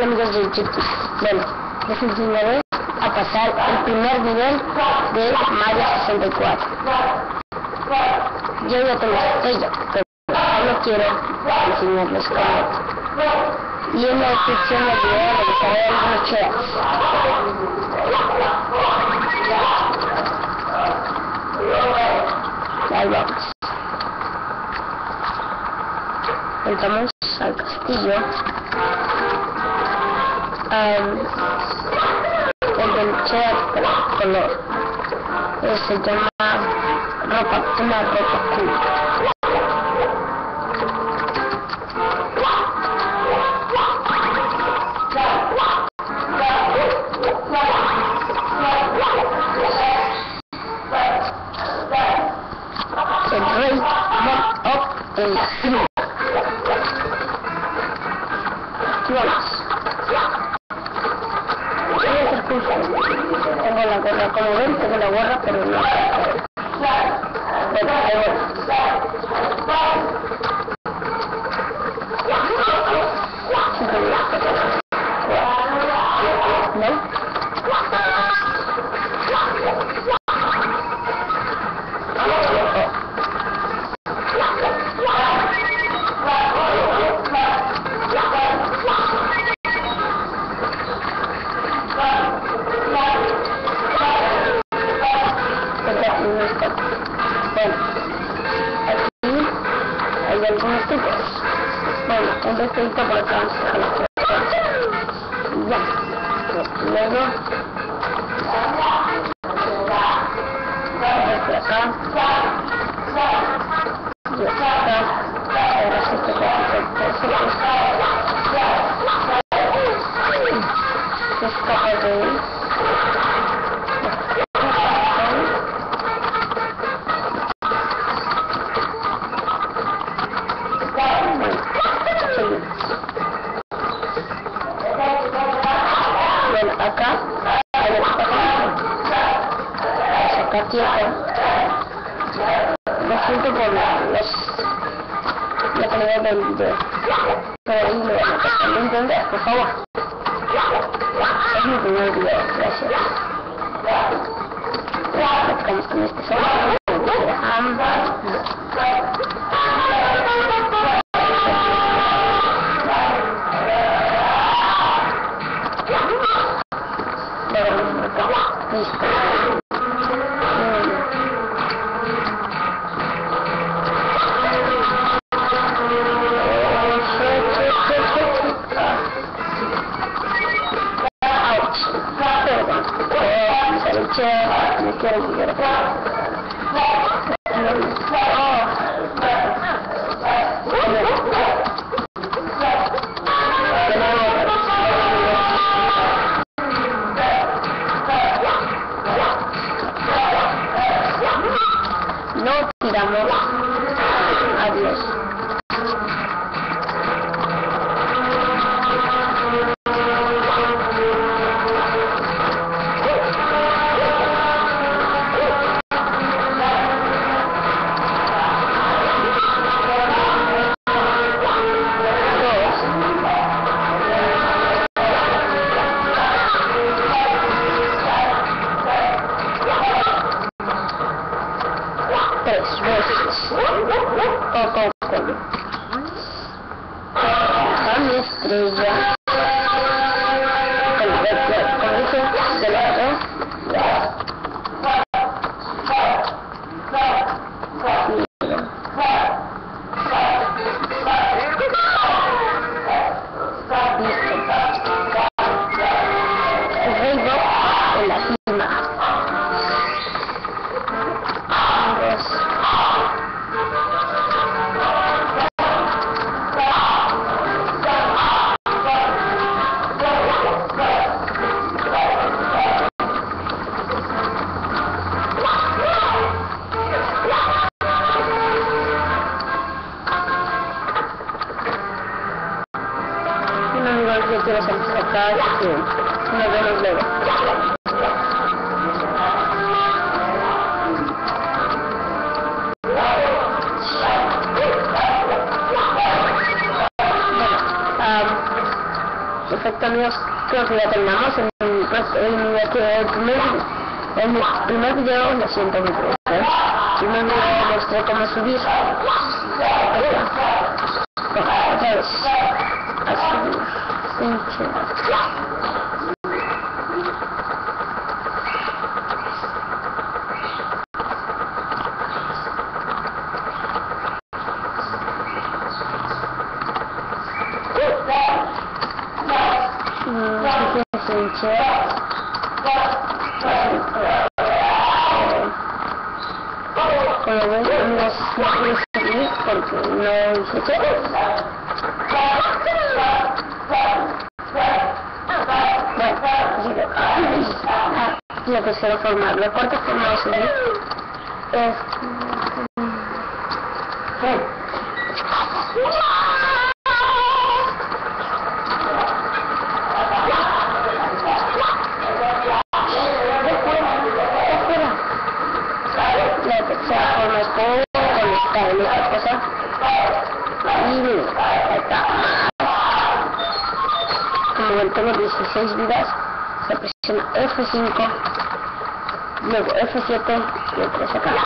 amigos de YouTube. Bueno, les enseñaré a pasar el primer nivel de Mario 64. Yo ya tengo estrella, pero no quiero enseñarles cómo. Y en la descripción del video les dejaré algunos cheats. Ahí vamos. Entramos al castillo. El del chat color se llama ropa cool. El rey went up en la cima. Vamos. Tengo la gorra, como ven, tengo la gorra, pero no. Bueno, ahí voy. ¿No? Bueno, aquí hay algunos trucos. Bueno, un vestidito por acá, vamos a dejar las cosas. Ya. Luego, por acá. Y acá. Ahora sí que se escapa de ahí. Bueno, acá hay el sacar tiempo. Lo siento por la calidad del video, pero ahí lo van a pasar. ¿Me entiendes? Por favor. Es mi primer video, gracias. Practicamos con este solo. Listo. Me quiero olvidar. No tiramos. Adiós. Tres veces. Poco. A mi estrella. Como dice, de lado. El rey Bob en la cima. perfecto, amigos, creo que ya terminamos en el primer video. Lo siento mucho, el primer video mostré cómo subir otra vez a subir como ven, amigos, no pude subir porque no hice check. La tercera forma, la cuarta forma de subir es la tercera forma es conectar en esta cosa y está. Como ven, tengo 16 vidas. Se presiona F5, luego F7 y el 3 acá.